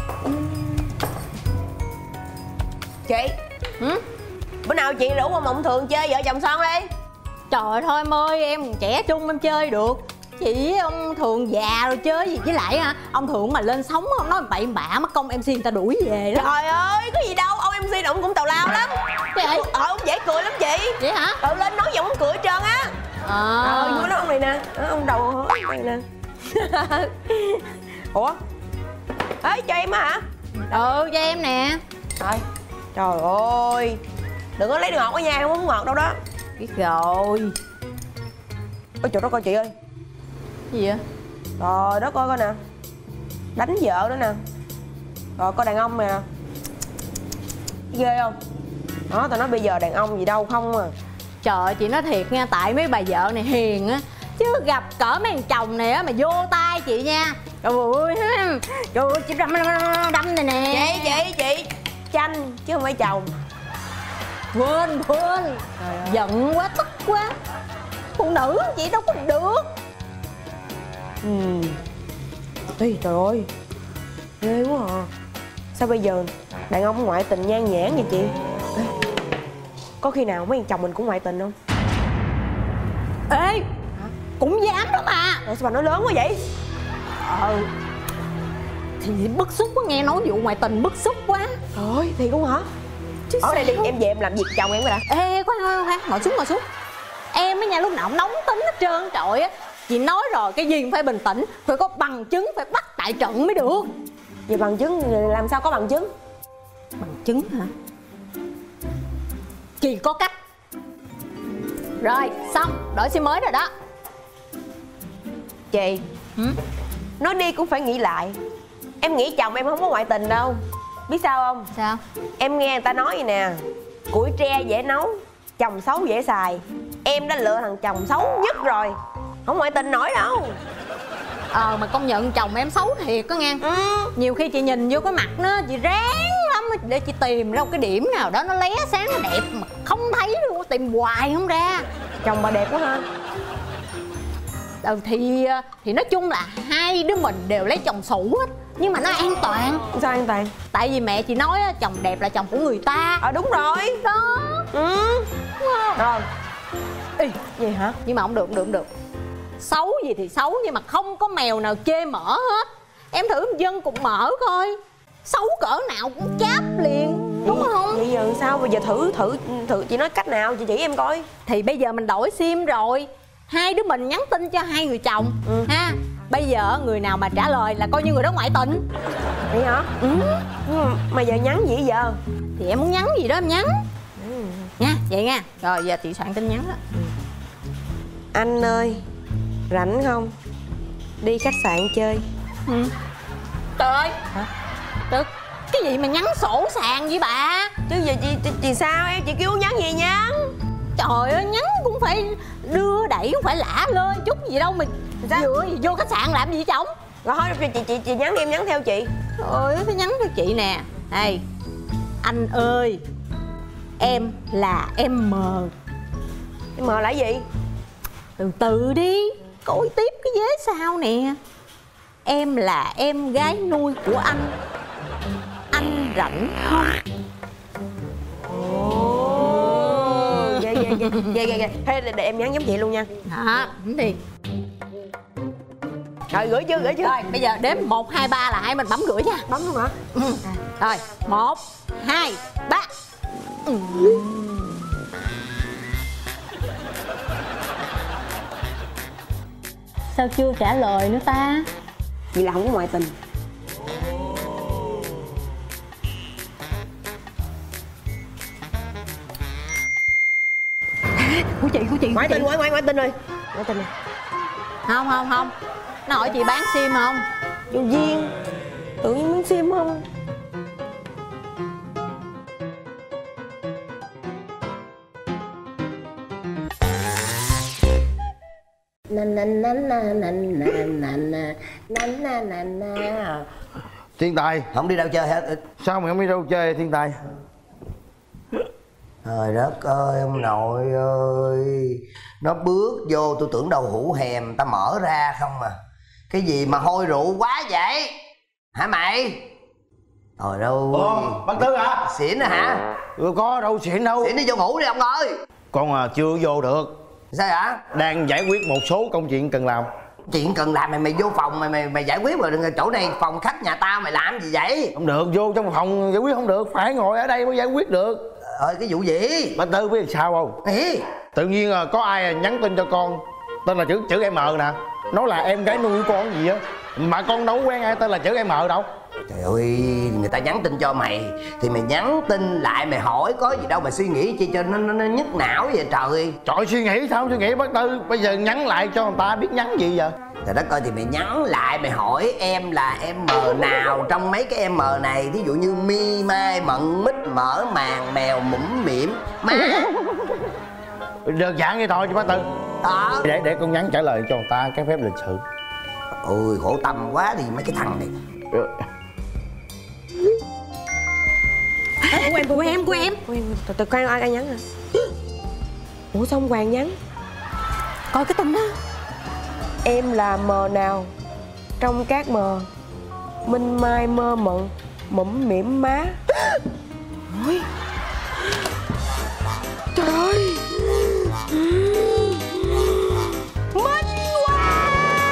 Chị. Bữa nào chị rủ ông Thường chơi vợ chồng son đi. Trời thôi em ơi, em trẻ trung em chơi được. Chị với ông Thường già rồi chơi gì, với lại hả, ông Thường mà lên sóng ông nói bậy bạ mất công MC người ta đuổi về đó. Trời ơi, có gì đâu, ông MC ông cũng tào lao lắm. Vậy? Ông dễ cười lắm chị. Vậy hả? Lên nói giọng ông cười hết trơn á. Vui đó ông này nè, ông đầu hối này nè. Ủa? Ê, cho em á hả? Cho em nè. Trời ơi, đừng có lấy đường ngọt ở nhà, không có ngọt đâu đó. Biết rồi. Ôi trời đất ơi chị ơi. Gì vậy? Trời đất ơi coi nè, đánh vợ nữa nè. Rồi coi đàn ông nè, ghê không? Đó, tao nói bây giờ đàn ông gì đâu không à. Trời ơi, chị nói thiệt nha, tại mấy bà vợ này hiền á, chứ gặp cỡ mấy thằng chồng này á mà vô tay chị nha. Trời ơi, chị đâm này nè. Chị chanh chứ không phải chồng. Quên giận quá, tức quá. Phụ nữ chị đâu có được. Ê, trời ơi, ghê quá à. Sao bây giờ đàn ông ngoại tình nhan nhản vậy chị? Ê, có khi nào mấy thằng chồng mình cũng ngoại tình không? Ê, cũng dám đó mà. Sao bà nói lớn quá vậy? Thì bức xúc quá, nghe nói vụ ngoại tình bức xúc quá. Trời, thiệt luôn hả? Chứ ở đây đi, em về em làm việc chồng em rồi đã. Ê, khoan, ngồi xuống. Em á nha, lúc nào cũng nóng tính hết trơn trọi á. Chị nói rồi, cái gì cũng phải bình tĩnh, phải có bằng chứng, phải bắt tại trận mới được. Vậy bằng chứng, làm sao có bằng chứng? Bằng chứng hả? Chị có cách. Rồi, xong, đổi sim mới rồi đó. Chị, nói đi cũng phải nghĩ lại. Em nghĩ chồng em không có ngoại tình đâu. Biết sao không? Sao? Em nghe người ta nói vậy nè, củi tre dễ nấu, chồng xấu dễ xài. Em đã lựa thằng chồng xấu nhất rồi, không ngoại tình nổi đâu. Mà công nhận chồng em xấu thiệt á nghe. Nhiều khi chị nhìn vô cái mặt nó, chị ráng lắm để chị tìm ra một cái điểm nào đó nó lóe sáng, nó đẹp mà không thấy luôn, tìm hoài không ra. Chồng bà đẹp quá ha. Thì nói chung là hai đứa mình đều lấy chồng xấu hết, nhưng mà nó an toàn. Sao an toàn? Tại vì mẹ chị nói chồng đẹp là chồng của người ta. Đúng rồi đó. Đúng không? Rồi. Ê, gì hả? Nhưng mà không được. Xấu gì thì xấu, nhưng mà không có mèo nào chê mỡ hết. Em thử dân cục mỡ coi, xấu cỡ nào cũng cháp liền, đúng không? Bây giờ sao? Bây giờ thử chị nói cách nào, chị chỉ em coi. Thì bây giờ mình đổi sim rồi, hai đứa mình nhắn tin cho hai người chồng ha. Bây giờ người nào mà trả lời là coi như người đó ngoại tình. Vậy hả? Nhưng mà giờ nhắn gì giờ? Thì em muốn nhắn gì đó em nhắn nha, vậy nha. Rồi giờ chị soạn tin nhắn đó. Anh ơi, rảnh không? Đi khách sạn chơi. Trời ơi, Tức, cái gì mà nhắn sổ sàng vậy bà? Chứ giờ chị sao em? Chị kêu nhắn gì nhắn? Trời ơi, nhắn cũng phải đưa đẩy, cũng phải lả lơi chút gì đâu mà vừa vô khách sạn làm gì vậy chồng? Rồi thôi chị nhắn đi, em nhắn theo chị. Trời ơi, phải nhắn theo chị nè. Này, anh ơi, em là M. M là gì? Từ từ đi, coi tiếp cái vế sau nè. Em là em gái nuôi của anh. Anh rảnh không? Ghê. Thế để em nhắn giống chị luôn nha. Hả? Thì rồi gửi chưa? Rồi bây giờ đếm 1, 2, 3 là hai mình bấm gửi nha. Bấm luôn hả? Rồi 1, 2, 3. Sao chưa trả lời nữa ta? Vậy là không có ngoại tình. Của chị Ngoại tình rồi. Ngoại tình rồi. Không nó hỏi chị bán sim không? Vô duyên. Tự nhiên muốn sim không? Thiên Tài không đi đâu chơi hết. sao mày không đi đâu chơi Thiên Tài? Trời đất ơi ông nội ơi, nó bước vô tôi tưởng đầu hũ hèm ta mở ra không mà. Cái gì mà hôi rượu quá vậy hả mày? Trời đâu. Bác Tư hả? Xỉn rồi hả? Có đâu xịn đâu. Xỉn đi vô ngủ đi ông ơi. Con chưa vô được. Sao hả? Đang giải quyết một số công chuyện cần làm. Chuyện cần làm mày vô phòng mày giải quyết rồi, chỗ này phòng khách nhà tao mày làm gì vậy? Không được, vô trong phòng giải quyết không được, phải ngồi ở đây mới giải quyết được. Cái vụ gì? Bác Tư biết sao không? Ý. Tự nhiên có ai nhắn tin cho con tên là chữ M nè, nói là em gái nuôi con gì á, mà con đâu quen ai tên là chữ M đâu. Trời ơi, người ta nhắn tin cho mày thì mày nhắn tin lại, mày hỏi có gì đâu mà suy nghĩ chi cho nó nhức não vậy trời. Trời, suy nghĩ sao suy nghĩ bác Tư, bây giờ nhắn lại cho người ta biết nhắn gì vậy? Trời đất ơi, thì mày nhắn lại mày hỏi em là em M nào trong mấy cái em M này, thí dụ như mi mai mận mít mỡ màng mèo mũm mỉm má. Đơn giản vậy thôi chứ bác Tư. Đó. Để con nhắn trả lời cho người ta cái phép lịch sự. Ôi khổ tâm quá đi mấy cái thằng này. Của em. Từ khoan, ai nhắn hả? Ủa sao ông Hoàng nhắn? Coi cái tin đó. Em là M nào trong các M? Minh mai mơ mộng mũm mỉm má. Ôi trời ơi, Minh Hoàng.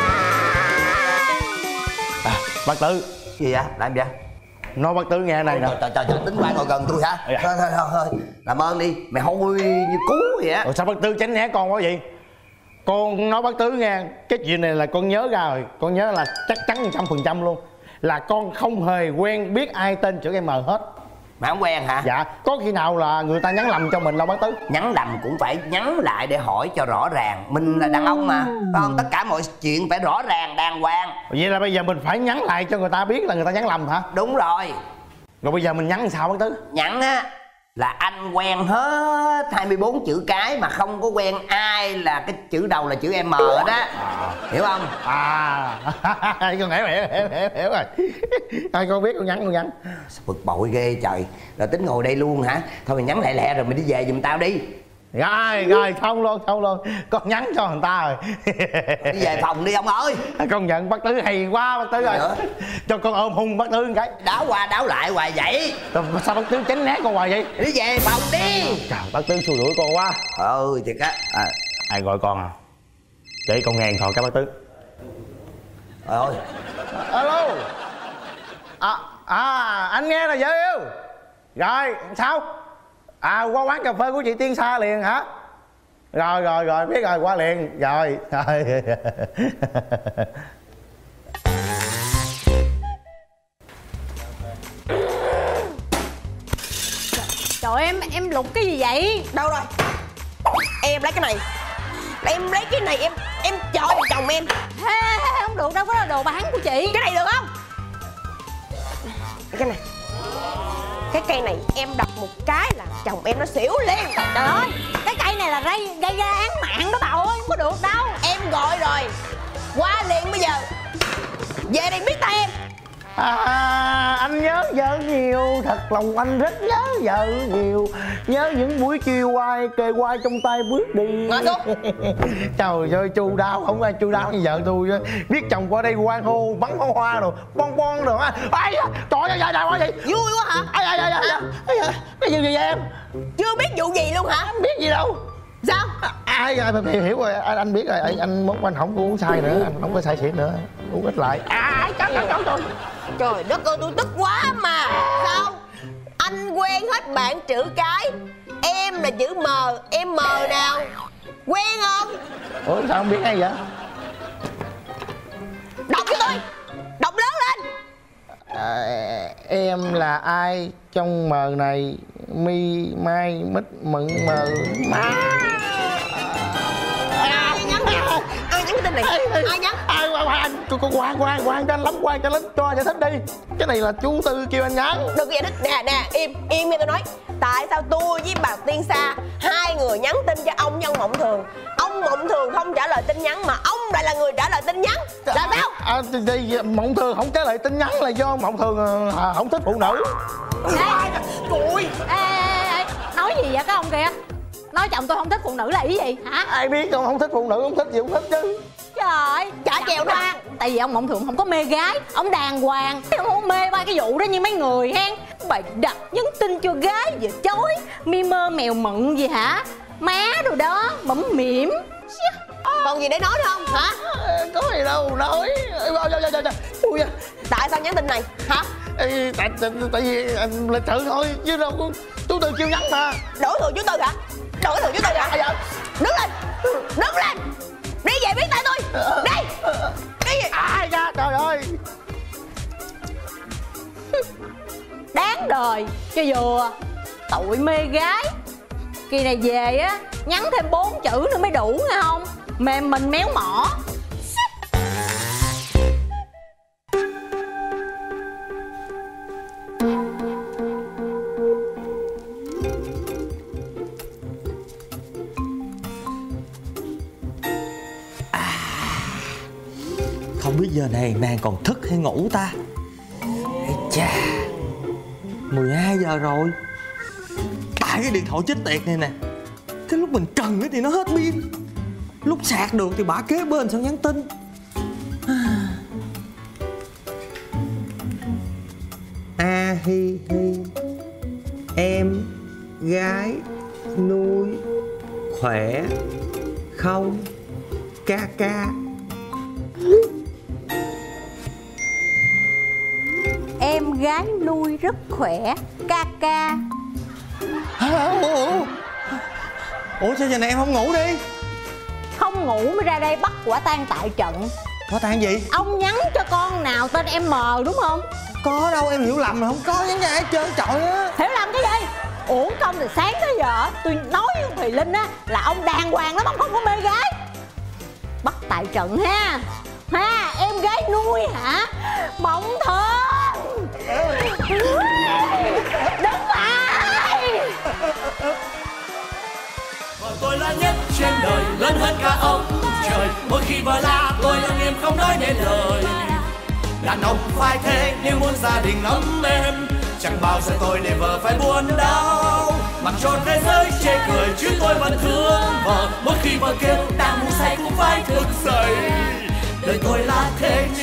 Bác Tư. Gì vậy? Làm gì vậy? Nói bác Tư nghe này nè. Trời, tính qua ngồi gần tôi hả? Thôi, làm ơn đi, mày hôi như cú vậy á. Ủa sao bác Tư tránh né con quá vậy? Con nói bác Tư nghe, cái chuyện này là con nhớ ra rồi, con nhớ là chắc chắn 100% luôn, là con không hề quen biết ai tên chữ M hết. Mà không quen hả? Dạ, có khi nào là người ta nhắn lầm cho mình đâu bác Tư? Nhắn lầm cũng phải nhắn lại để hỏi cho rõ ràng. Mình là đàn ông mà, phải không? Tất cả mọi chuyện phải rõ ràng, đàng hoàng. Vậy là bây giờ mình phải nhắn lại cho người ta biết là người ta nhắn lầm hả? Đúng rồi. Rồi bây giờ mình nhắn sao bác Tư? Nhắn á là anh quen hết 24 chữ cái mà không có quen ai là cái chữ đầu là chữ M đó. Hiểu không? Con hiểu rồi. Thôi con biết, con nhắn. Bực bội ghê trời. Rồi tính ngồi đây luôn hả? Thôi mày nhắn lẹ lẹ rồi mày đi về giùm tao đi. Rồi xong luôn. Con nhắn cho người ta rồi. Đi về phòng đi ông ơi. Công nhận bác Tư hay quá bác Tư rồi. Cho con ôm hung bác Tư một cái. Đáo qua đáo lại hoài vậy. Rồi sao bác Tư tránh né con hoài vậy? Đi về phòng đi. Trời, bác Tư xua đuổi con quá. Thiệt á. Ai gọi con à? Để con nghe điện thoại các bác Tư. Trời ơi. Alo. Anh nghe là vợ yêu. Rồi sao? Qua quán cà phê của chị Tiên Sa liền hả? Rồi biết rồi, qua liền. Rồi. Trời em lục cái gì vậy? Đâu rồi? Em lấy cái này. Em lấy cái này em cho chồng em. Không được đâu, có là đồ bán của chị. Cái này được không? Cái này. Cái cây này em đập một cái là chồng em nó xỉu liền. Trời ơi, cái cây này là gây ra án mạng đó bà ơi, không có được đâu. Em gọi rồi, qua liền bây giờ. Về đây biết tay em. Anh nhớ vợ nhiều, thật lòng anh rất nhớ vợ nhiều. Nhớ những buổi chiều quay kề quai trong tay bước đi. Ngồi xuống. Trời ơi, chu đáo, không ai chu đáo như vợ tôi. Biết chồng qua đây hoan hô, bắn pháo hoa rồi, bon rồi. Trời ơi, quá vậy. Vui quá hả? Cái gì vậy em? Chưa biết vụ gì luôn hả? Không biết gì đâu. Sao? Ai rồi, hiểu rồi, anh biết rồi. Anh mốt anh không có uống sai nữa, anh không có say xỉn nữa, uống ít lại. Trời đất ơi, tôi tức quá mà. Sao? Anh quen hết bạn chữ cái. Em là chữ M, em M nào? Quen không? Ủa sao không biết hay vậy? Đọc cho tôi. Đọc lớn lên. Em là ai trong M này? Mi mai mít mận mờ má. Ai nhắn cái tin này? Ai nhắn? Khoan cho anh lắm, cho giải thích đi. Cái này là chú Tư kêu anh nhắn. Đừng có giải thích. Nè, im nghe tôi nói. Tại sao tôi với bà Tiên Sa hai người nhắn tin cho ông Nhân Mộng Thường, ông Mộng Thường không trả lời tin nhắn mà ông lại là người trả lời tin nhắn? Là sao? Mộng Thường không trả lời tin nhắn là do Mộng Thường không thích phụ nữ. Ui. Ê, nói gì vậy cái ông kia? Nói chồng tôi không thích phụ nữ là ý gì hả? Ai biết không thích phụ nữ, không thích gì không thích chứ. Trời trời, chả chèo ra. Tại vì ông Mộng Thường không có mê gái, ông đàng hoàng, ông không mê ba cái vụ đó như mấy người hen. Bày đặt nhắn tin cho gái về chối, mi mơ mèo mận gì hả? Má đồ đó, bẩm mỉm. Còn gì để nói nữa không hả? Có gì đâu nói. Tại sao nhắn tin này hả? Tại vì lịch sự thôi chứ đâu có chú Tư kêu nhắn mà. Đổi thường chú Tư hả? Đổi thường chú Tư hả? Đứng lên, đứng lên, đi về biết tay tôi. Đi, đi về. Ai ra trời ơi. Đáng đời cho vừa. Tụi mê gái. Kỳ này về á, nhắn thêm 4 chữ nữa mới đủ nghe không? Mềm mình méo mỏ. Không biết giờ này nàng còn thức hay ngủ ta? Ây chà, 12 giờ rồi. Tại cái điện thoại chết tiệt này nè, cái lúc mình cần thì nó hết pin, lúc sạc được thì bả kế bên sao nhắn tin. A hi hi, em gái nuôi khỏe không ca ca. Em gái nuôi rất khỏe, ca ca. Ủa sao giờ này em không ngủ đi? Không ngủ mới ra đây bắt quả tang tại trận. Có tang gì? Ông nhắn cho con nào tên em M đúng không? Có đâu, em hiểu lầm rồi, không có nhắn cho ai hết trơn trọi á. Hiểu lầm cái gì? Uổng công từ sáng tới giờ tôi nói với ông Thùy Linh á là ông đàng hoàng lắm, ông không có mê gái. Bắt tại trận ha. Ha, em gái nuôi hả? Mộng Thường. Đứng lại. Vợ tôi là nhất trên đời, lớn hơn cả ông trời. Mỗi khi vợ la tôi lặng im không nói nên lời. Đàn ông phải thế nếu muốn gia đình ấm êm. Chẳng bao giờ tôi để vợ phải buồn đau. Mặc cho thế giới chê cười chứ tôi vẫn thương vợ. Mỗi khi vợ kêu đang ngủ say cũng phải thức dậy. Đời tôi là thế.